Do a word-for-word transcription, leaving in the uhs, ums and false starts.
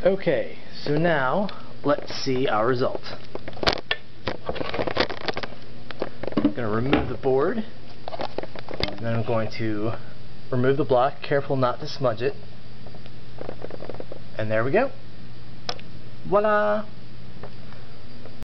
Okay, so now let's see our result. I'm going to remove the board, and then I'm going to remove the block, careful not to smudge it, and there we go. Voila!